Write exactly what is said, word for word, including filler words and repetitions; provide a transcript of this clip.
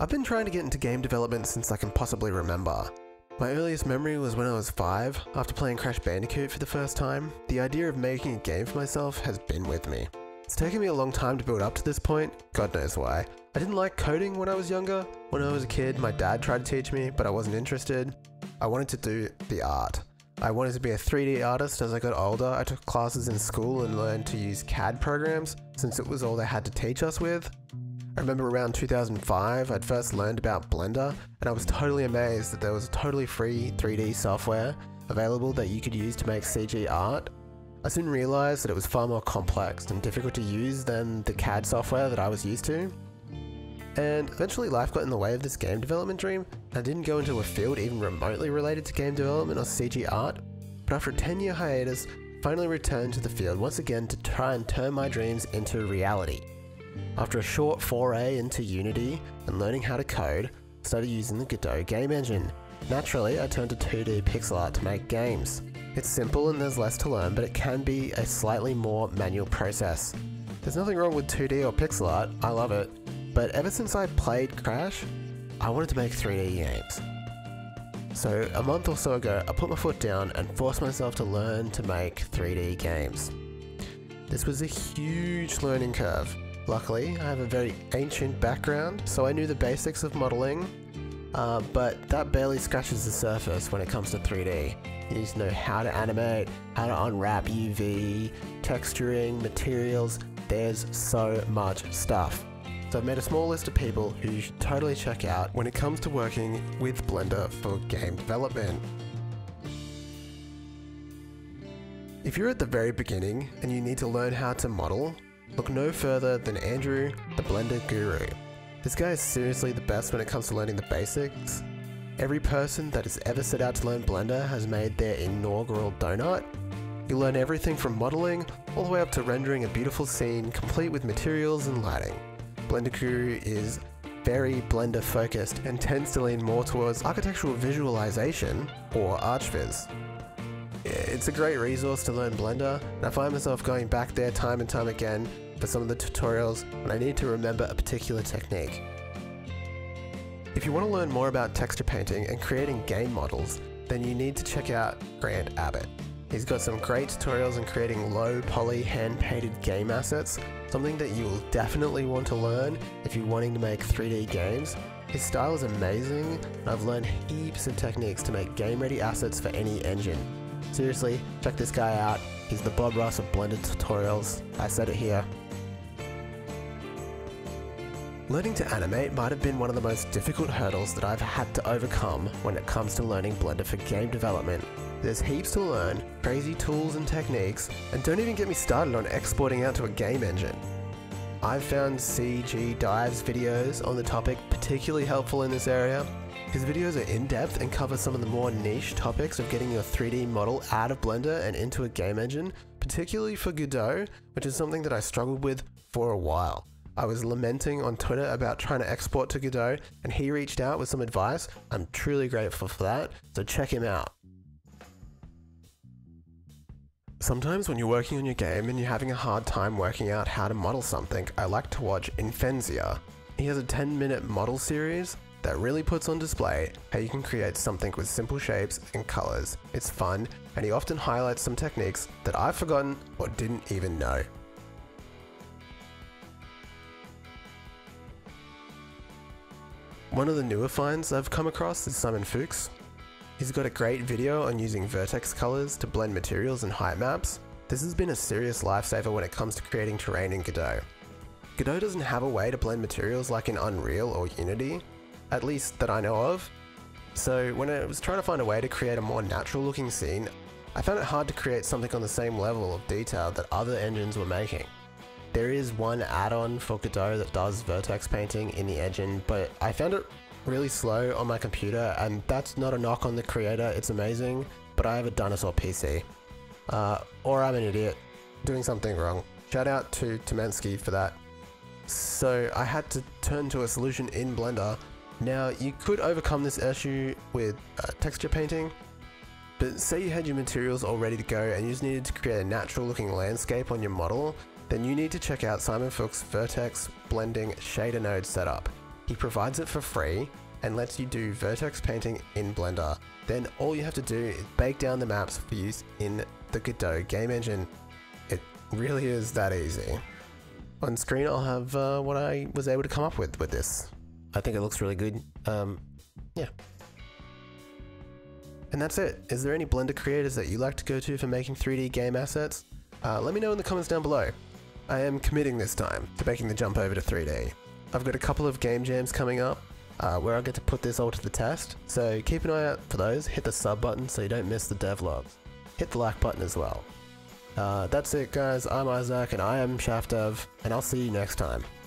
I've been trying to get into game development since I can possibly remember. My earliest memory was when I was five, after playing Crash Bandicoot for the first time. The idea of making a game for myself has been with me. It's taken me a long time to build up to this point, God knows why. I didn't like coding when I was younger. When I was a kid, my dad tried to teach me, but I wasn't interested. I wanted to do the art. I wanted to be a three D artist. As I got older, I took classes in school and learned to use C A D programs, since it was all they had to teach us with. I remember around two thousand five, I'd first learned about Blender, and I was totally amazed that there was totally free three D software available that you could use to make C G art. I soon realised that it was far more complex and difficult to use than the C A D software that I was used to. And eventually life got in the way of this game development dream, and I didn't go into a field even remotely related to game development or C G art. But after a ten year hiatus, I finally returned to the field once again to try and turn my dreams into reality. After a short foray into Unity and learning how to code, I started using the Godot Game Engine. Naturally, I turned to two D pixel art to make games. It's simple and there's less to learn, but it can be a slightly more manual process. There's nothing wrong with two D or pixel art, I love it, but ever since I played Crash, I wanted to make three D games. So a month or so ago, I put my foot down and forced myself to learn to make three D games. This was a huge learning curve. Luckily, I have a very ancient background, so I knew the basics of modeling, uh, but that barely scratches the surface when it comes to three D. You need to know how to animate, how to unwrap U V, texturing, materials. There's so much stuff. So I've made a small list of people who you should totally check out when it comes to working with Blender for game development. If you're at the very beginning and you need to learn how to model, look no further than Andrew, the Blender Guru. This guy is seriously the best when it comes to learning the basics. Every person that has ever set out to learn Blender has made their inaugural donut. You learn everything from modeling all the way up to rendering a beautiful scene complete with materials and lighting. Blender Guru is very Blender focused and tends to lean more towards architectural visualization or ArchViz. It's a great resource to learn Blender, and I find myself going back there time and time again for some of the tutorials when I need to remember a particular technique. If you want to learn more about texture painting and creating game models, then you need to check out Grant Abbott. He's got some great tutorials in creating low poly hand-painted game assets, something that you will definitely want to learn if you're wanting to make three D games. His style is amazing, and I've learned heaps of techniques to make game-ready assets for any engine. Seriously, check this guy out. He's the Bob Ross of Blender tutorials. I said it here. Learning to animate might have been one of the most difficult hurdles that I've had to overcome when it comes to learning Blender for game development. There's heaps to learn, crazy tools and techniques, and don't even get me started on exporting out to a game engine. I've found C G Dive's videos on the topic particularly helpful in this area. His videos are in-depth and cover some of the more niche topics of getting your three D model out of Blender and into a game engine, particularly for Godot, which is something that I struggled with for a while. I was lamenting on Twitter about trying to export to Godot, and he reached out with some advice. I'm truly grateful for that, so check him out. Sometimes when you're working on your game and you're having a hard time working out how to model something, I like to watch Infensia. He has a ten minute model series that really puts on display how you can create something with simple shapes and colors. It's fun, and he often highlights some techniques that I've forgotten or didn't even know. One of the newer finds I've come across is Simon Fuchs. He's got a great video on using vertex colors to blend materials and height maps. This has been a serious lifesaver when it comes to creating terrain in Godot. Godot doesn't have a way to blend materials like in Unreal or Unity, at least that I know of. So when I was trying to find a way to create a more natural looking scene, I found it hard to create something on the same level of detail that other engines were making. There is one add-on for Godot that does vertex painting in the engine, but I found it really slow on my computer, and that's not a knock on the creator, it's amazing, but I have a dinosaur P C. Uh, or I'm an idiot, doing something wrong. Shout out to Tomensky for that. So I had to turn to a solution in Blender. Now, you could overcome this issue with uh, texture painting, but say you had your materials all ready to go and you just needed to create a natural looking landscape on your model, then you need to check out Simon Fuchs' Vertex Blending Shader Node setup. He provides it for free and lets you do vertex painting in Blender. Then all you have to do is bake down the maps for use in the Godot Game Engine. It really is that easy. On screen I'll have uh, what I was able to come up with with this. I think it looks really good. Um, yeah. And that's it. Is there any Blender creators that you like to go to for making three D game assets? Uh, let me know in the comments down below. I am committing this time to making the jump over to three D. I've got a couple of game jams coming up uh, where I'll get to put this all to the test, so keep an eye out for those. Hit the sub button so you don't miss the devlogs. Hit the like button as well. Uh, that's it guys, I'm Isaac and I am Shaft Dev, and I'll see you next time.